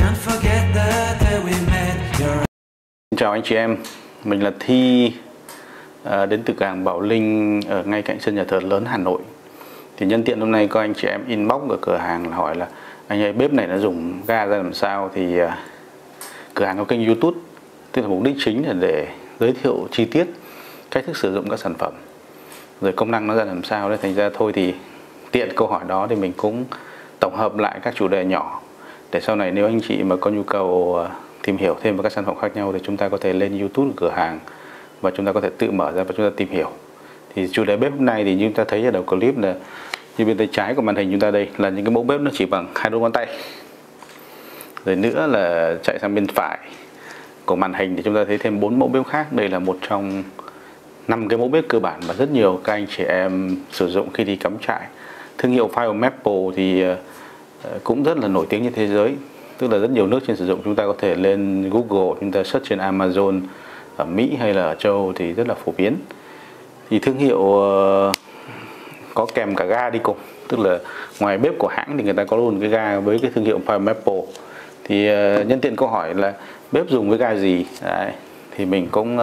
Xin chào anh chị em, mình là Thi, đến từ cửa hàng Bảo Linh ở ngay cạnh sân nhà thờ lớn Hà Nội. Thì nhân tiện hôm nay có anh chị em inbox ở cửa hàng hỏi là anh ơi, bếp này nó dùng ga ra làm sao. Thì cửa hàng có kênh YouTube, tức là mục đích chính là để giới thiệu chi tiết cách thức sử dụng các sản phẩm, rồi công năng nó ra làm sao đấy. Thành ra thôi thì tiện câu hỏi đó thì mình cũng tổng hợp lại các chủ đề nhỏ để sau này nếu anh chị mà có nhu cầu tìm hiểu thêm về các sản phẩm khác nhau thì chúng ta có thể lên YouTube cửa hàng và chúng ta có thể tự mở ra và chúng ta tìm hiểu. Thì chủ đề bếp hôm nay thì như chúng ta thấy ở đầu clip là như bên tay trái của màn hình chúng ta đây là những cái mẫu bếp nó chỉ bằng 2 đốt ngón tay. Rồi nữa là chạy sang bên phải của màn hình thì chúng ta thấy thêm 4 mẫu bếp khác. Đây là một trong 5 cái mẫu bếp cơ bản mà rất nhiều các anh chị em sử dụng khi đi cắm trại. Thương hiệu Fire Maple thì cũng rất là nổi tiếng trên thế giới, tức là rất nhiều nước trên sử dụng. Chúng ta có thể lên Google, chúng ta search trên Amazon ở Mỹ hay là ở châu Âu thì rất là phổ biến. Thì thương hiệu có kèm cả ga đi cùng, tức là ngoài bếp của hãng thì người ta có luôn cái ga với cái thương hiệu Fire Maple. Thì nhân tiện câu hỏi là bếp dùng với ga gì đấy, thì mình cũng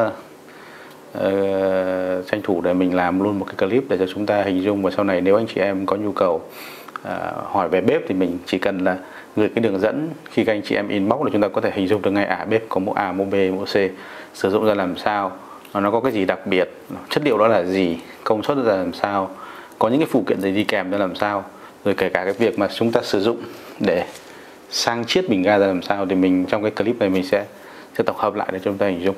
tranh thủ để mình làm luôn một cái clip để cho chúng ta hình dung. Và sau này nếu anh chị em có nhu cầu hỏi về bếp thì mình chỉ cần là gửi cái đường dẫn khi các anh chị em inbox là chúng ta có thể hình dung được ngay bếp có mẫu A, mẫu B, mẫu C, sử dụng ra làm sao, nó có cái gì đặc biệt, chất liệu đó là gì, công suất ra làm sao, có những cái phụ kiện gì đi kèm ra làm sao, rồi kể cả cái việc mà chúng ta sử dụng để sang chiết bình ga ra làm sao thì mình trong cái clip này mình sẽ tổng hợp lại để cho chúng ta hình dung.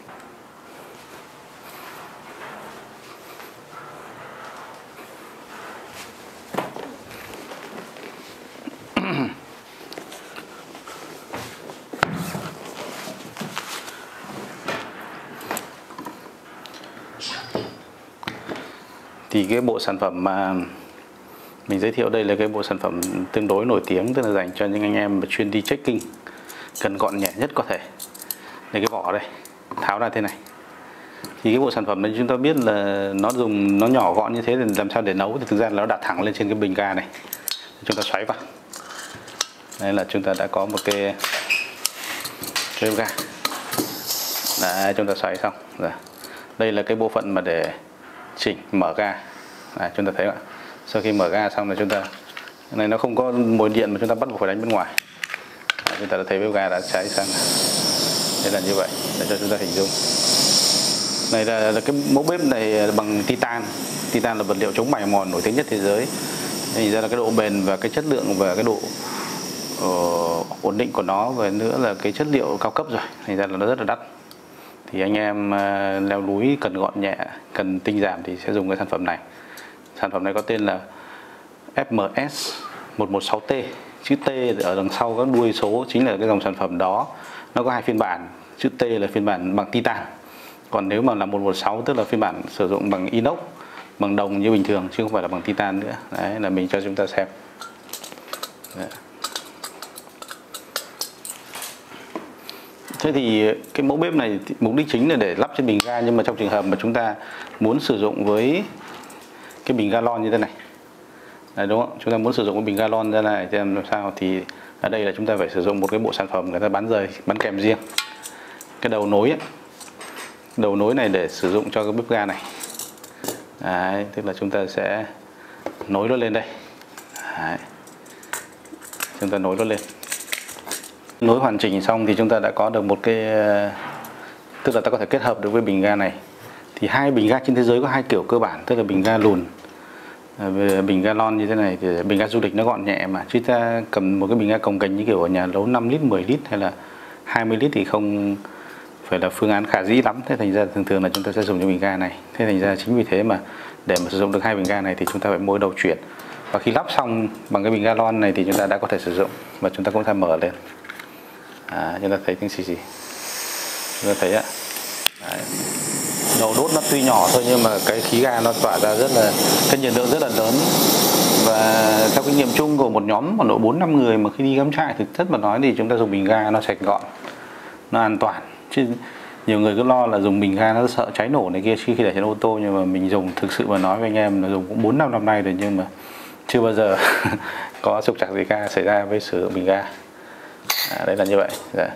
Thì cái bộ sản phẩm mà mình giới thiệu đây là cái bộ sản phẩm tương đối nổi tiếng, tức là dành cho những anh em chuyên đi trekking, cần gọn nhẹ nhất có thể. Đây, cái vỏ đây tháo ra thế này. Thì cái bộ sản phẩm này chúng ta biết là nó nhỏ gọn như thế thì làm sao để nấu, thì thực ra là nó đặt thẳng lên trên cái bình ga này. Chúng ta xoáy vào. Đây là chúng ta đã có một cái bếp ga. Đấy, chúng ta xoáy xong rồi. Đây là cái bộ phận mà để chỉnh mở ga. Đấy, chúng ta thấy không ạ? Sau khi mở ga xong là chúng ta, cái này nó không có mồi điện mà chúng ta bắt buộc phải đánh bên ngoài. Đấy, chúng ta đã thấy bếp ga đã cháy sang. Đây là như vậy để cho chúng ta hình dung. Này là cái mẫu bếp này bằng titan. Titan là vật liệu chống mài mòn nổi tiếng nhất thế giới. Thành ra là cái độ bền và cái chất lượng và cái độ ổn định của nó, và nữa là cái chất liệu cao cấp rồi, thành ra là nó rất là đắt. Thì anh em leo núi cần gọn nhẹ, cần tinh giảm thì sẽ dùng cái sản phẩm này. Sản phẩm này có tên là FMS 116T. Chữ T ở đằng sau các đuôi số chính là cái dòng sản phẩm đó. Nó có 2 phiên bản. Chữ T là phiên bản bằng titan, còn nếu mà là 116 tức là phiên bản sử dụng bằng inox, bằng đồng như bình thường chứ không phải là bằng titan nữa. Đấy là mình cho chúng ta xem. Đấy. Thế thì cái mẫu bếp này mục đích chính là để lắp trên bình ga, nhưng mà trong trường hợp mà chúng ta muốn sử dụng với cái bình galon như thế này, đấy, đúng không? Chúng ta muốn sử dụng cái bình galon ra này thì làm sao, thì ở đây là chúng ta phải sử dụng một cái bộ sản phẩm người ta bán kèm riêng. Cái đầu nối ấy, đầu nối này để sử dụng cho cái bếp ga này. Đấy, tức là chúng ta sẽ nối nó lên đây. Đấy. Chúng ta nối nó lên. Nối hoàn chỉnh xong thì chúng ta đã có được một cái, tức là ta có thể kết hợp được với bình ga này. Thì 2 bình ga trên thế giới có 2 kiểu cơ bản, tức là bình ga lùn, bình ga lon như thế này. Thì bình ga du lịch nó gọn nhẹ mà, chứ ta cầm một cái bình ga cồng kềnh như kiểu ở nhà nấu 5 lít, 10 lít hay là 20 lít thì không phải là phương án khả dĩ lắm. Thế thành ra thường là chúng ta sẽ dùng những bình ga này. Thế thành ra chính vì thế mà để mà sử dụng được 2 bình ga này thì chúng ta phải mỗi đầu chuyển. Và khi lắp xong bằng cái bình ga lon này thì chúng ta đã có thể sử dụng, và chúng ta cũng thể mở lên. Chúng ta thấy tiếng xì xì, chúng ta thấy ạ. Đầu đốt nó tuy nhỏ thôi nhưng mà cái khí ga nó tỏa ra rất là, cái nhiệt lượng rất là lớn. Và theo kinh nghiệm chung của một nhóm khoảng độ 4-5 người mà khi đi cắm trại, thực chất mà nói thì chúng ta dùng bình ga nó sạch gọn, nó an toàn. Chứ nhiều người cứ lo là dùng bình ga nó sợ cháy nổ này kia khi để trên ô tô, nhưng mà mình dùng thực sự mà nói với anh em là dùng cũng 4-5 năm nay rồi, nhưng mà chưa bao giờ có trục trặc gì ga xảy ra với sử dụng bình ga. Đây là như vậy.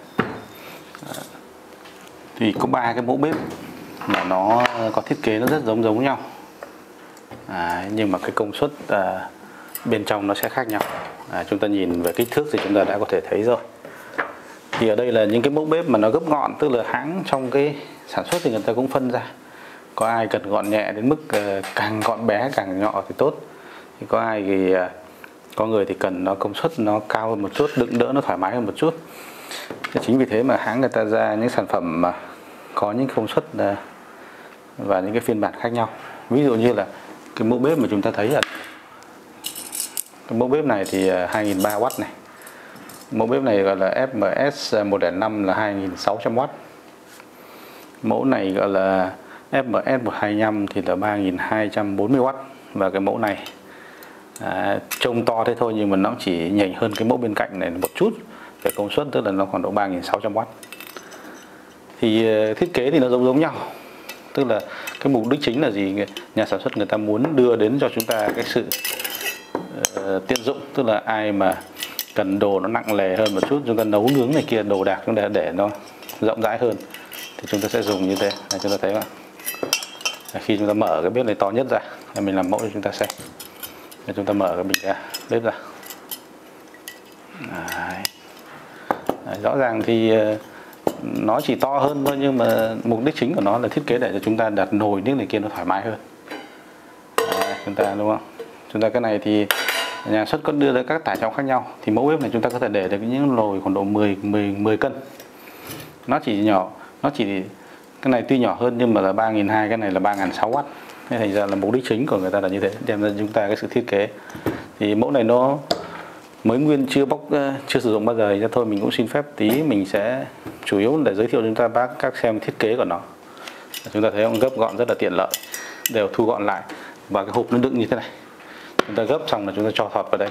Thì có 3 cái mẫu bếp mà nó có thiết kế nó rất giống nhau, nhưng mà cái công suất bên trong nó sẽ khác nhau. Chúng ta nhìn về kích thước thì chúng ta đã có thể thấy rồi. Thì ở đây là những cái mẫu bếp mà nó gấp gọn, tức là hãng trong cái sản xuất thì người ta cũng phân ra. Có ai cần gọn nhẹ đến mức càng gọn bé càng nhỏ thì tốt. Thì có ai thì có người thì cần nó công suất nó cao hơn một chút, đựng đỡ nó thoải mái hơn một chút. Chính vì thế mà hãng người ta ra những sản phẩm mà có những công suất và những cái phiên bản khác nhau. Ví dụ như là cái mẫu bếp mà chúng ta thấy là cái mẫu bếp này thì 2.300W này. Mẫu bếp này gọi là FMS 105 là 2.600W. Mẫu này gọi là FMS 125 thì là 3.240W. Và cái mẫu này trông to thế thôi nhưng mà nó chỉ nhỉnh hơn cái mẫu bên cạnh này một chút về công suất, tức là nó khoảng độ 3.600W. Thì thiết kế thì nó giống nhau, tức là cái mục đích chính là gì? Nhà sản xuất người ta muốn đưa đến cho chúng ta cái sự tiện dụng, tức là ai mà cần đồ nó nặng lề hơn một chút, chúng ta nấu nướng này kia đồ đạc chúng ta để nó rộng rãi hơn thì chúng ta sẽ dùng như thế. Chúng ta thấy không? Khi chúng ta mở cái bếp này to nhất ra, mình làm mẫu cho chúng ta xem. Chúng ta mở cái bình bếp ra. Rõ ràng thì nó chỉ to hơn thôi, nhưng mà mục đích chính của nó là thiết kế để cho chúng ta đặt nồi nước này kia nó thoải mái hơn. Chúng ta đúng không? Chúng ta cái này thì nhà xuất có đưa ra các tải trọng khác nhau. Thì mẫu bếp này chúng ta có thể để được những nồi khoảng độ 10 cân. Nó chỉ nhỏ, cái này tuy nhỏ hơn nhưng mà là 3.200, cái này là 3.600W. Thế thành ra là mục đích chính của người ta là như thế, đem ra chúng ta cái sự thiết kế. Thì mẫu này nó mới nguyên chưa sử dụng bao giờ, cho thôi mình cũng xin phép tí mình sẽ chủ yếu để giới thiệu cho chúng ta các xem thiết kế của nó. Chúng ta thấy không, gấp gọn rất là tiện lợi, đều thu gọn lại và cái hộp nó đựng như thế này. Chúng ta gấp xong là chúng ta cho thọt vào đây.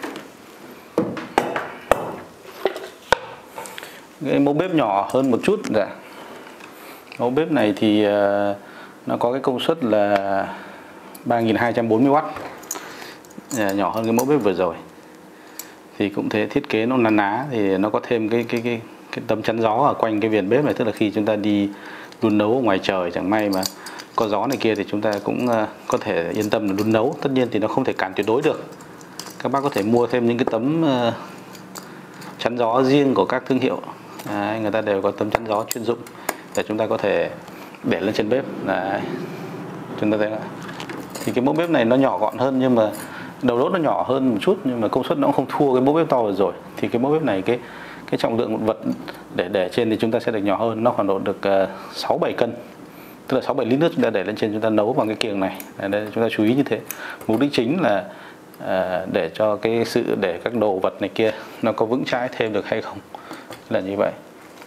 Cái mẫu bếp nhỏ hơn một chút. Mẫu bếp này thì nó có cái công suất là 3.240W, nhỏ hơn cái mẫu bếp vừa rồi. Thì cũng thế, thiết kế nó na ná, thì nó có thêm cái tấm chắn gió ở quanh cái viền bếp này, tức là khi chúng ta đi đun nấu ở ngoài trời chẳng may mà có gió này kia thì chúng ta cũng có thể yên tâm là đun nấu. Tất nhiên thì nó không thể cản tuyệt đối được. Các bác có thể mua thêm những cái tấm chắn gió riêng của các thương hiệu. Người ta đều có tấm chắn gió chuyên dụng để chúng ta có thể để lên trên bếp. Chúng ta thấy không? Thì cái mẫu bếp này nó nhỏ gọn hơn, nhưng mà đầu đốt nó nhỏ hơn một chút, nhưng mà công suất nó cũng không thua cái mẫu bếp to vừa rồi. Thì cái mẫu bếp này cái trọng lượng một vật để trên thì chúng ta sẽ được nhỏ hơn, nó khoảng độ được 6-7 cân, tức là 6-7 lít nước chúng ta để lên trên, chúng ta nấu bằng cái kiềng này. Đây, chúng ta chú ý như thế. Mục đích chính là để cho cái sự để các đồ vật này kia nó có vững chãi thêm được hay không, là như vậy.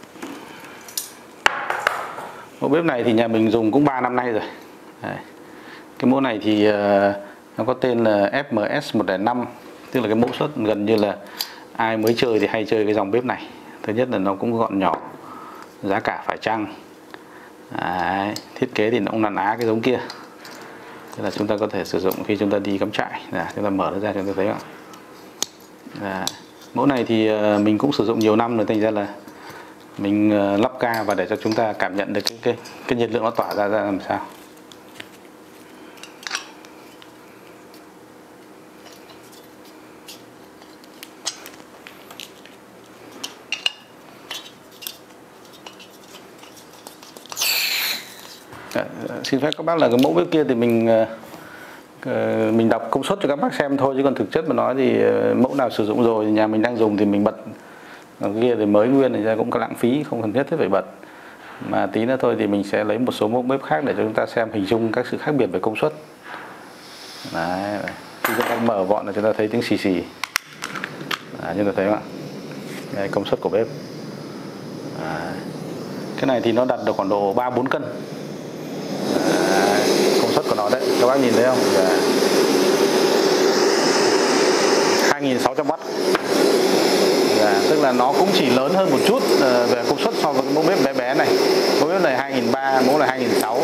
Mẫu bếp này thì nhà mình dùng cũng 3 năm nay rồi. Cái mẫu này thì nó có tên là FMS 105, tức là cái mẫu suất gần như là ai mới chơi thì hay chơi cái dòng bếp này. Thứ nhất là nó cũng gọn nhỏ, giá cả phải chăng. Thiết kế thì nó cũng na ná cái giống kia, tức là chúng ta có thể sử dụng khi chúng ta đi cắm trại. Chúng ta mở nó ra chúng ta thấy không? Mẫu này thì mình cũng sử dụng nhiều năm rồi, thành ra là mình lắp ca và để cho chúng ta cảm nhận được cái nhiệt lượng nó tỏa ra làm sao. Xin phép các bác là cái mẫu bếp kia thì mình đọc công suất cho các bác xem thôi, chứ còn thực chất mà nói thì mẫu nào sử dụng rồi nhà mình đang dùng thì mình bật. Cái kia thì mới nguyên thì ra cũng có lãng phí, không cần nhất thiết phải bật. Mà tí nữa thôi thì mình sẽ lấy một số mẫu bếp khác để cho chúng ta xem hình dung các sự khác biệt về công suất. Đấy, khi chúng ta mở vọn là chúng ta thấy tiếng xì xì. Chúng ta thấy không ạ? Đây, công suất của bếp. Cái này thì nó đặt được khoảng độ 3-4 cân. Công suất của nó đấy, các bác nhìn thấy không? 2.600W. Tức là nó cũng chỉ lớn hơn một chút về công suất so với cái mẫu bếp bé bé này. Mẫu bếp này 2.300, mẫu này 2.600.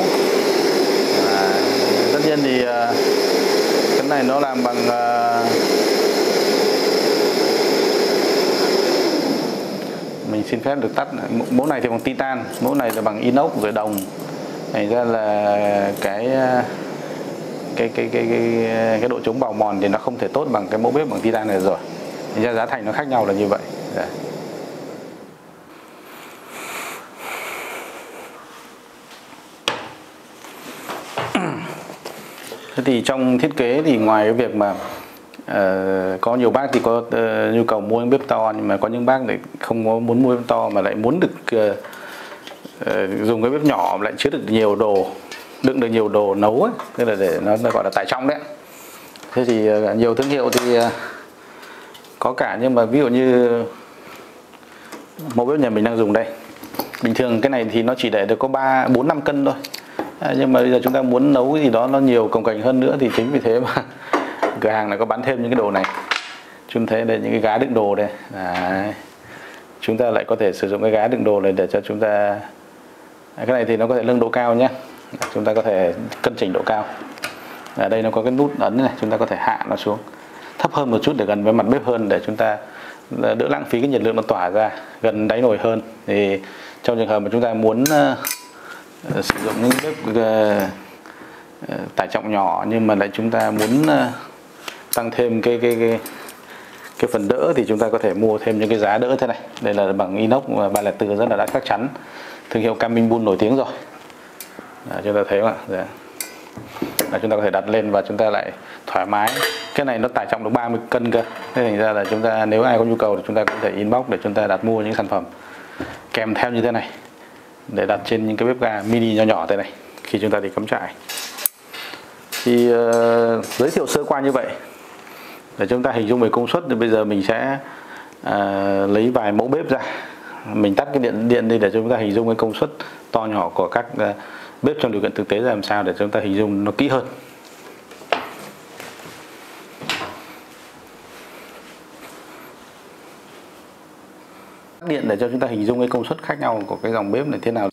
Tất nhiên thì cái này nó làm bằng mình xin phép được tắt. Mẫu này thì bằng titan, mẫu này là bằng inox rồi đồng. Thành ra là cái độ chống bào mòn thì nó không thể tốt bằng cái mẫu bếp bằng titan này rồi. Thành ra giá thành nó khác nhau là như vậy. Thế thì trong thiết kế thì ngoài cái việc mà có nhiều bác thì có nhu cầu mua những bếp to, nhưng mà có những bác lại không có muốn mua bếp to mà lại muốn được dùng cái bếp nhỏ lại chứa được nhiều đồ, đựng được nhiều đồ nấu ấy, tức là để nó gọi là tải trọng đấy. Thế thì nhiều thương hiệu thì có cả, nhưng mà ví dụ như mẫu bếp nhà mình đang dùng đây, bình thường cái này thì nó chỉ để được có 4-5 cân thôi. Nhưng mà bây giờ chúng ta muốn nấu cái gì đó nó nhiều cồng kềnh hơn nữa, thì chính vì thế mà cửa hàng này có bán thêm những cái đồ này. Chúng thấy đây, những cái gá đựng đồ đây. Đấy. Chúng ta lại có thể sử dụng cái gá đựng đồ này để cho chúng ta, cái này thì nó có thể nâng độ cao nhé. Chúng ta có thể cân chỉnh độ cao. Ở đây nó có cái nút ấn này, chúng ta có thể hạ nó xuống thấp hơn một chút để gần với mặt bếp hơn, để chúng ta đỡ lãng phí cái nhiệt lượng nó tỏa ra gần đáy nồi hơn. Thì trong trường hợp mà chúng ta muốn sử dụng những bếp tải trọng nhỏ nhưng mà lại chúng ta muốn tăng thêm cái phần đỡ, thì chúng ta có thể mua thêm những cái giá đỡ thế này. Đây là bằng inox 304 rất là đã chắc chắn, thương hiệu Caminbull nổi tiếng rồi. Chúng ta thấy không ạ? Chúng ta có thể đặt lên và chúng ta lại thoải mái. Cái này nó tải trọng được 30 cân cơ. Thế thành ra là chúng ta, nếu ai có nhu cầu thì chúng ta có thể inbox để chúng ta đặt mua những sản phẩm kèm theo như thế này, để đặt trên những cái bếp ga mini nhỏ nhỏ thế này khi chúng ta đi cắm trại. Thì giới thiệu sơ qua như vậy để chúng ta hình dung về công suất. Thì bây giờ mình sẽ lấy vài mẫu bếp ra, mình tắt cái điện đi để chúng ta hình dung cái công suất to nhỏ của các bếp trong điều kiện thực tế ra làm sao, để chúng ta hình dung nó kỹ hơn. Điện để cho chúng ta hình dung cái công suất khác nhau của cái dòng bếp này, thế nào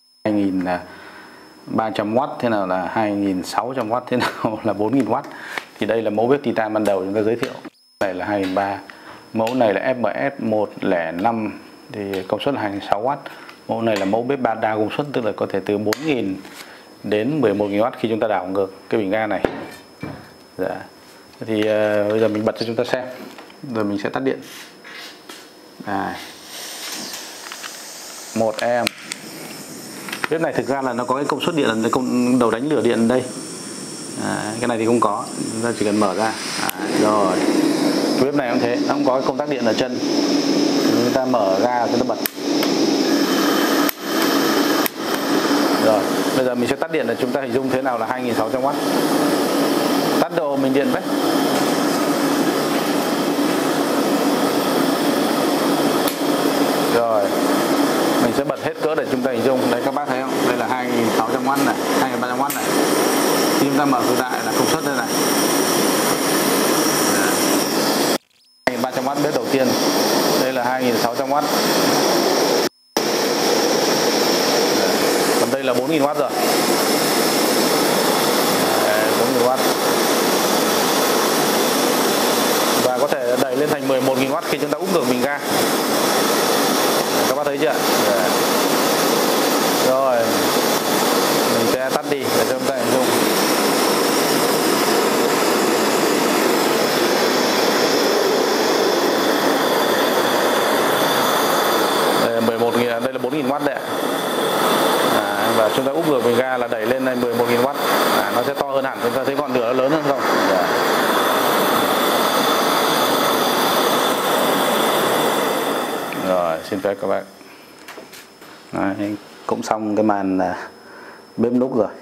2300W, thế nào là 2600W, thế nào là 4000W. Thì đây là mẫu bếp titan ban đầu chúng ta giới thiệu. Này là 2300W, mẫu này là FMS 105 thì công suất là 26W. Mẫu này là mẫu bếp ba đa công suất, tức là có thể từ 4000 đến 11.000W khi chúng ta đảo ngược cái bình ga này. Dạ. Thì bây giờ mình bật cho chúng ta xem, rồi mình sẽ tắt điện. Một em bếp này thực ra là nó có cái công suất điện là đầu đánh lửa điện đây. Cái này thì không có, chúng ta chỉ cần mở ra. Rồi cái bếp này cũng thế, nó không có cái công tắc điện ở chân, chúng ta mở ra chúng ta bật. Rồi bây giờ mình sẽ tắt điện để chúng ta hình dung thế nào là 2600W. Tắt đồ mình điện đấy. Rồi mình sẽ bật hết cỡ để chúng ta hình dung. Đây các bác thấy không? Đây là 2600W này, 2300W này. Khi chúng ta mở cực đại là công suất đây này. 2300W bếp đầu tiên. Đây là 2600W. Còn đây là 4000W rồi. 4000W. Và có thể đẩy lên thành 11.000W khi chúng ta úp ngược bình ga. Các bác thấy chưa? Rồi mình sẽ tắt đi để cho chúng ta hình dung. Đây là 11.000, đây là 4.000W đấy. Và chúng ta úp ngược bình ga là đẩy lên này 11.000W. Nó sẽ to hơn hẳn, chúng ta thấy ngọn lửa nó lớn hơn không? Rồi, xin phép các bạn. Đấy, cũng xong cái màn bếp núc rồi.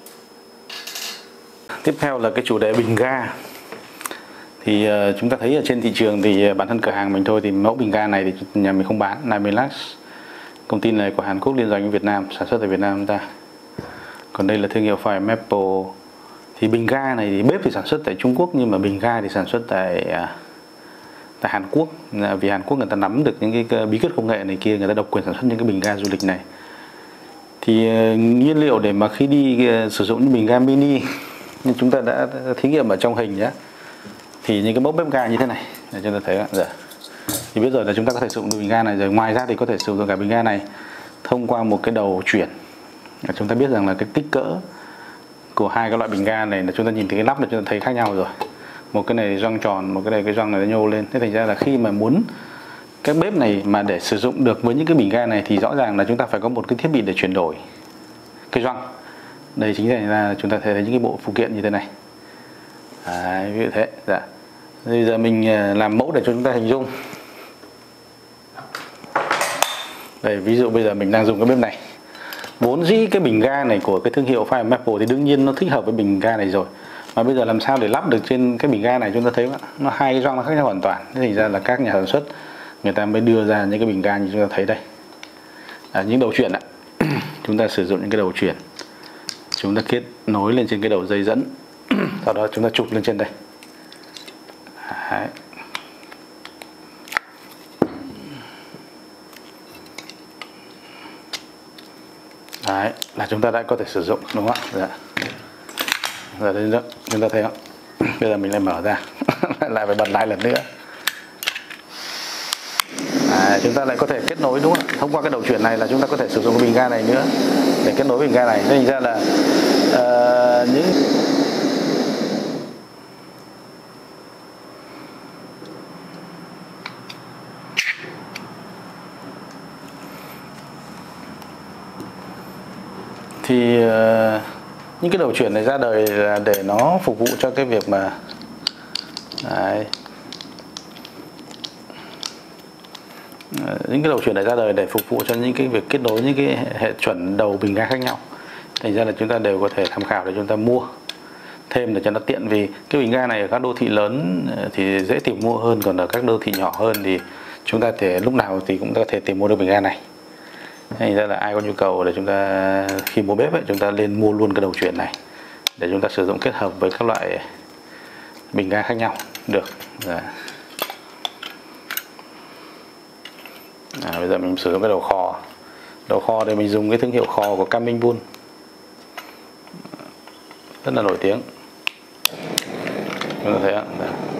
Tiếp theo là cái chủ đề bình ga. Thì chúng ta thấy ở trên thị trường thì bản thân cửa hàng mình thôi thì mẫu bình ga này thì nhà mình không bán. Namelax, công ty này của Hàn Quốc liên doanh với Việt Nam, sản xuất tại Việt Nam chúng ta. Còn đây là thương hiệu Fire Maple. Thì bình ga này thì bếp thì sản xuất tại Trung Quốc, nhưng mà bình ga thì sản xuất tại Hàn Quốc. Vì Hàn Quốc người ta nắm được những cái bí quyết công nghệ này kia, người ta độc quyền sản xuất những cái bình ga du lịch này. Thì nhiên liệu để mà khi đi sử dụng những bình ga mini như chúng ta đã thí nghiệm ở trong hình nhé, thì những cái mẫu bếp ga như thế này để chúng ta thấy. Thì Thì bây giờ là chúng ta có thể sử dụng bình ga này rồi. Ngoài ra thì có thể sử dụng cả bình ga này thông qua một cái đầu chuyển. Chúng ta biết rằng là cái kích cỡ của hai cái loại bình ga này là chúng ta nhìn thấy cái lắp là chúng ta thấy khác nhau rồi. Một cái này gioăng tròn, một cái này cái gioăng này nó nhô lên. Thế thành ra là khi mà muốn cái bếp này mà để sử dụng được với những cái bình ga này thì rõ ràng là chúng ta phải có một cái thiết bị để chuyển đổi cái gioăng. Đây chính là chúng ta thấy những cái bộ phụ kiện như thế này. Đấy, ví dụ thế. Dạ. Bây giờ mình làm mẫu để cho chúng ta hình dung. Đây, ví dụ bây giờ mình đang dùng cái bếp này. Vốn dĩ cái bình ga này của cái thương hiệu Fire Maple thì đương nhiên nó thích hợp với bình ga này rồi. Mà bây giờ làm sao để lắp được trên cái bình ga này, chúng ta thấy nó hai cái gioăng nó khác nhau hoàn toàn. Thế thành ra là các nhà sản xuất người ta mới đưa ra những cái bình ga như chúng ta thấy đây. Những đầu chuyển ạ. Chúng ta sử dụng những cái đầu chuyển. Chúng ta kết nối lên trên cái đầu dây dẫn. Sau đó chúng ta chụp lên trên đây. Đấy. Đấy, là chúng ta đã có thể sử dụng, đúng không ạ? Dạ. Giờ đây đó, chúng ta thấy không? Bây giờ mình lại mở ra, lại phải bật lại lần nữa. Chúng ta lại có thể kết nối, đúng không ạ? Thông qua cái đầu chuyển này là chúng ta có thể sử dụng cái bình ga này nữa để kết nối bình ga này. Nên ra là những những cái đầu chuyển này ra đời là để nó phục vụ cho cái việc mà những cái đầu chuyển này ra đời để phục vụ cho những cái việc kết nối những cái hệ chuẩn đầu bình ga khác nhau. Thành ra là chúng ta đều có thể tham khảo để chúng ta mua thêm để cho nó tiện, vì cái bình ga này ở các đô thị lớn thì dễ tìm mua hơn, còn ở các đô thị nhỏ hơn thì chúng ta thể lúc nào thì cũng có thể tìm mua được bình ga này. Thành ra là ai có nhu cầu để chúng ta khi mua bếp ấy, chúng ta nên mua luôn cái đầu chuyển này để chúng ta sử dụng kết hợp với các loại bình ga khác nhau được. Bây giờ mình sử dụng cái đầu kho. Đầu kho đây mình dùng cái thương hiệu kho của Camping Bull, rất là nổi tiếng. Chúng ta thấy ạ.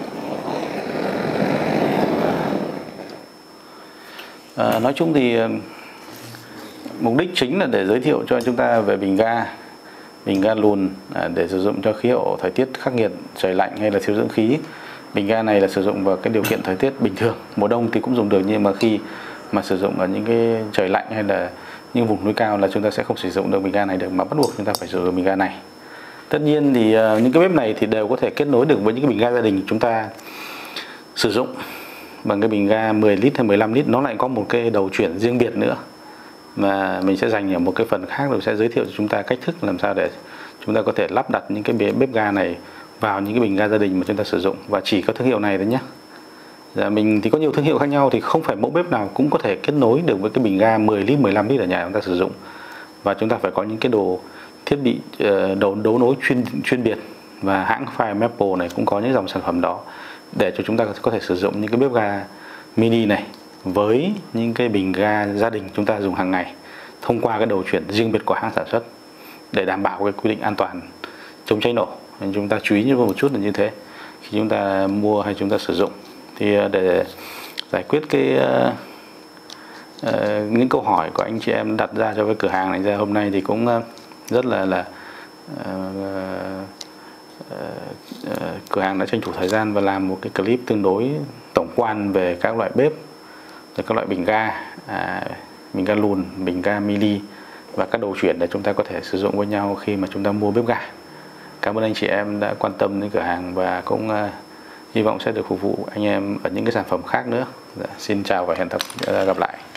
Nói chung thì mục đích chính là để giới thiệu cho chúng ta về bình ga lùn để sử dụng cho khí hậu thời tiết khắc nghiệt, trời lạnh hay là thiếu dưỡng khí. Bình ga này là sử dụng vào cái điều kiện thời tiết bình thường, mùa đông thì cũng dùng được, nhưng mà khi mà sử dụng ở những cái trời lạnh hay là những vùng núi cao là chúng ta sẽ không sử dụng được bình ga này được, mà bắt buộc chúng ta phải sử dụng bình ga này. Tất nhiên thì những cái bếp này thì đều có thể kết nối được với những cái bình ga gia đình chúng ta sử dụng bằng cái bình ga 10 lít hay 15 lít. Nó lại có một cái đầu chuyển riêng biệt nữa mà mình sẽ dành ở một cái phần khác, rồi sẽ giới thiệu cho chúng ta cách thức làm sao để chúng ta có thể lắp đặt những cái bếp ga này vào những cái bình ga gia đình mà chúng ta sử dụng, và chỉ có thương hiệu này thôi nhé. Mình thì có nhiều thương hiệu khác nhau, thì không phải mẫu bếp nào cũng có thể kết nối được với cái bình ga 10 lít, 15 lít ở nhà chúng ta sử dụng, và chúng ta phải có những cái đồ thiết bị đấu nối chuyên biệt, và hãng Fire Maple này cũng có những dòng sản phẩm đó để cho chúng ta có thể sử dụng những cái bếp ga mini này với những cái bình ga gia đình chúng ta dùng hàng ngày thông qua cái đầu chuyển riêng biệt của hãng sản xuất để đảm bảo cái quy định an toàn chống cháy nổ. Nên chúng ta chú ý một chút là như thế khi chúng ta mua hay chúng ta sử dụng. Thì để giải quyết những câu hỏi của anh chị em đặt ra cho cái cửa hàng này ra hôm nay thì cũng rất là cửa hàng đã tranh thủ thời gian và làm một cái clip tương đối tổng quan về các loại bếp, rồi các loại bình ga lùn, bình ga mini và các đầu chuyển để chúng ta có thể sử dụng với nhau khi mà chúng ta mua bếp ga. Cảm ơn anh chị em đã quan tâm đến cửa hàng và cũng hy vọng sẽ được phục vụ anh em ở những cái sản phẩm khác nữa. Xin chào và hẹn gặp lại.